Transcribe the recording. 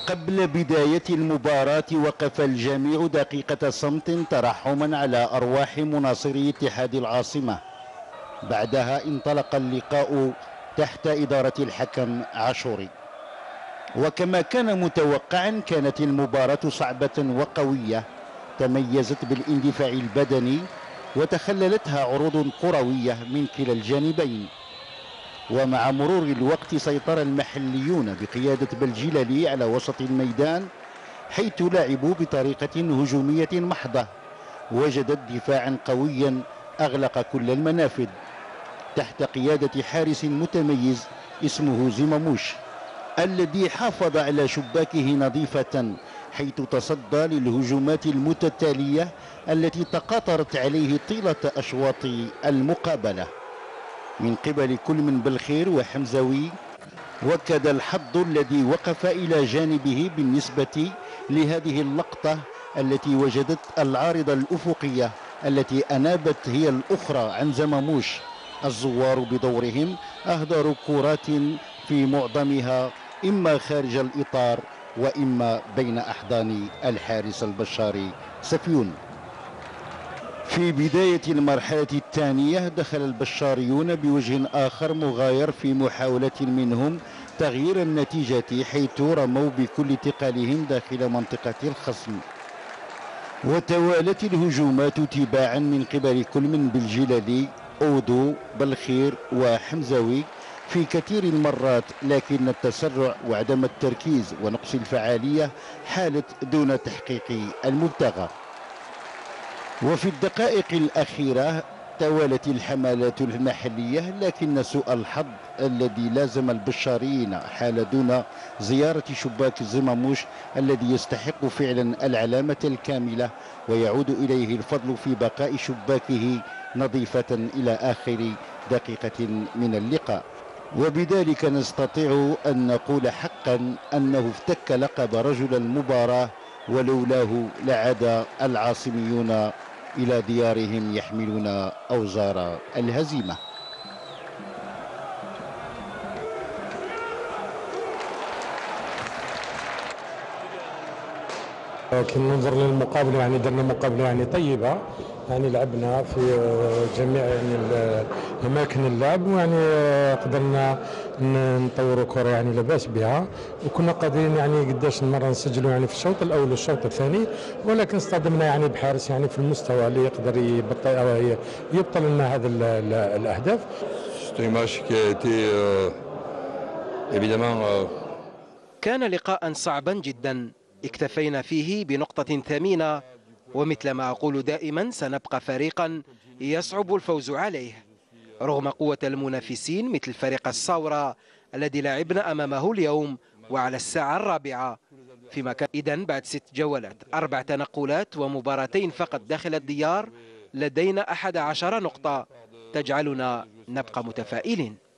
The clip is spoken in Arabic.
قبل بداية المباراة وقف الجميع دقيقة صمت ترحما على أرواح مناصري اتحاد العاصمة. بعدها انطلق اللقاء تحت إدارة الحكم عاشوري، وكما كان متوقعا كانت المباراة صعبة وقوية تميزت بالاندفاع البدني وتخللتها عروض كروية من كلا الجانبين. ومع مرور الوقت سيطر المحليون بقيادة بلجلالي على وسط الميدان، حيث لعبوا بطريقة هجومية محضة وجدت دفاعا قويا أغلق كل المنافذ تحت قيادة حارس متميز اسمه زماموش، الذي حافظ على شباكه نظيفة حيث تصدى للهجومات المتتالية التي تقاطرت عليه طيلة أشواط المقابلة من قبل كل من بلخير وحمزوي. وكذا الحظ الذي وقف إلى جانبه بالنسبة لهذه اللقطة التي وجدت العارضة الأفقية التي أنابت هي الأخرى عن زماموش. الزوار بدورهم أهدروا كرات في معظمها إما خارج الإطار وإما بين أحضان الحارس البشاري سفيون. في بداية المرحلة الثانية دخل البشاريون بوجه آخر مغاير في محاولة منهم تغيير النتيجة، حيث رموا بكل ثقلهم داخل منطقة الخصم، وتوالت الهجومات تباعا من قبل كل من بلجلالي أودو بلخير وحمزوي في كثير المرات، لكن التسرع وعدم التركيز ونقص الفعالية حالت دون تحقيق المبتغى. وفي الدقائق الأخيرة توالت الحملات المحلية، لكن سوء الحظ الذي لازم البشاريين حال دون زيارة شباك زماموش الذي يستحق فعلا العلامة الكاملة، ويعود إليه الفضل في بقاء شباكه نظيفة إلى آخر دقيقة من اللقاء. وبذلك نستطيع أن نقول حقا أنه افتك لقب رجل المباراة، ولولاه لعاد العاصميون إلى ديارهم يحملون أوزار الهزيمة. كي ننظر للمقابلة يعني درنا مقابلة يعني طيبة، يعني لعبنا في جميع يعني أماكن اللعب، ويعني قدرنا نطوروا كرة يعني لاباس بها، وكنا قادرين يعني قداش مرة نسجلوا يعني في الشوط الأول والشوط الثاني، ولكن اصطدمنا يعني بحارس يعني في المستوى اللي يقدر يبطل لنا هذا الأهداف. كان لقاء صعبا جدا اكتفينا فيه بنقطة ثمينة، ومثل ما أقول دائما سنبقى فريقا يصعب الفوز عليه رغم قوة المنافسين مثل فريق الصاورة الذي لعبنا أمامه اليوم وعلى الساعة 4 في مكان. إذن بعد 6 جولات 4 تنقلات ومباراتين فقط داخل الديار لدينا 11 نقطة تجعلنا نبقى متفائلين.